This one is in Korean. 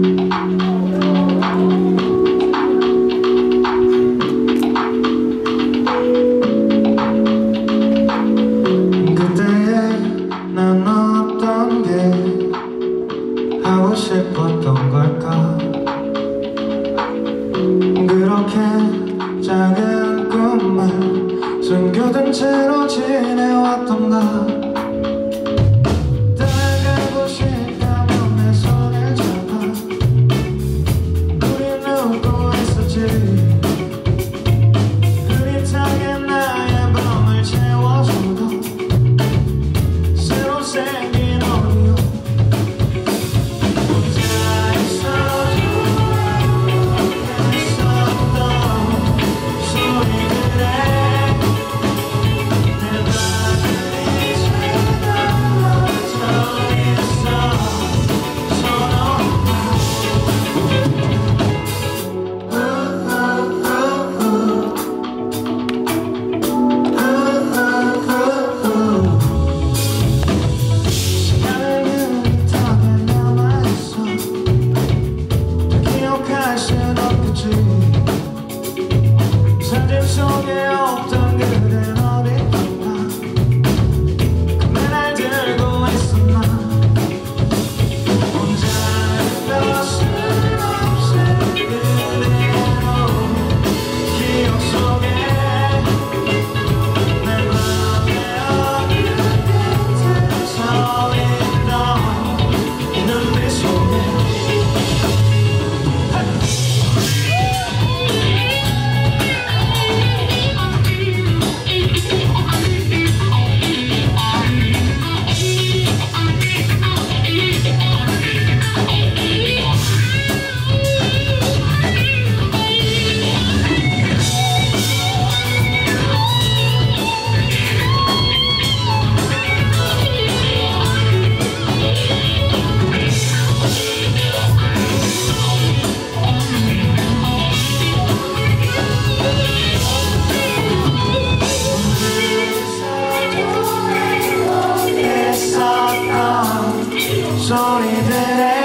난 어떤 게 하고 싶었던 걸까? 그렇게 작은 꿈만 숨겨둔 채로 지내왔던가? 다가가고 싶다면 내 손을 잡아. 우린 웃고 있었지. 흐릿하게 나의 밤을 채워줘도 생긴 오디오 혼자 있어도 했었던 소리들에 내 맘을 이제 넘어져 있어. 사진 속에 없던 그댄 어디선가 그날 들고 있었나? 혼자는 것은 없을 그대로 기억 속에 내 맘에 어느 끝에 서 있던 이 눈빛 속에 소리들에